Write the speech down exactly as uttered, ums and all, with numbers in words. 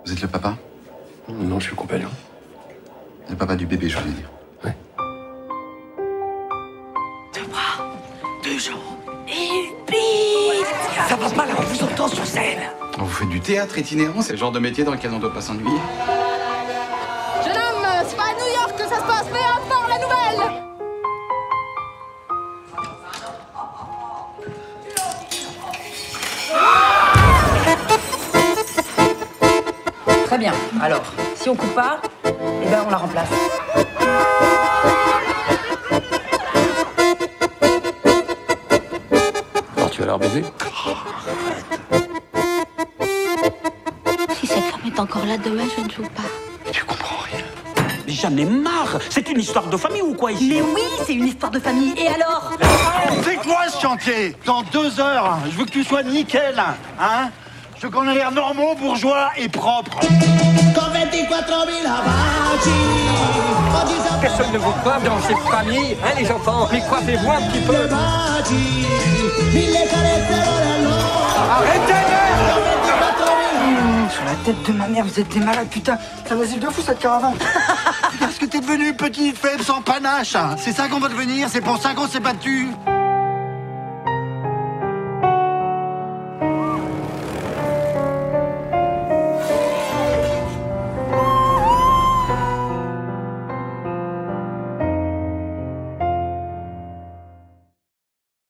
Vous êtes le papa? Non, je suis le compagnon. Le papa du bébé, je voulais dire. Ouais. Deux bras, deux jambes et une bite. Ça va pas là, on vous entend sur scène. Vous faites du théâtre itinérant, c'est le genre de métier dans lequel on doit pas s'ennuyer. Jeune homme, c'est pas à New York que ça se passe, mais à part la nouvelle. Très bien. Alors, si on coupe pas, eh ben on la remplace. Alors tu vas leur baiser? Si cette femme est encore là demain, je ne joue pas. Tu comprends rien. Mais j'en ai marre. C'est une histoire de famille ou quoi ici? Mais oui, c'est une histoire de famille. Et alors? C'est quoi ce chantier? Dans deux heures, je veux que tu sois nickel, hein? Je veux qu'on ait l'air normaux, bourgeois et propre. Personne ne vous coiffe dans cette famille, hein les enfants? Mais coiffez-vous un petit peu. Arrêtez! Sur la tête de ma mère, vous êtes des malades, putain. C'est un asile de fou cette caravane. Parce que t'es devenu petit, faible, sans panache. C'est ça qu'on va devenir, c'est pour ça qu'on s'est battu.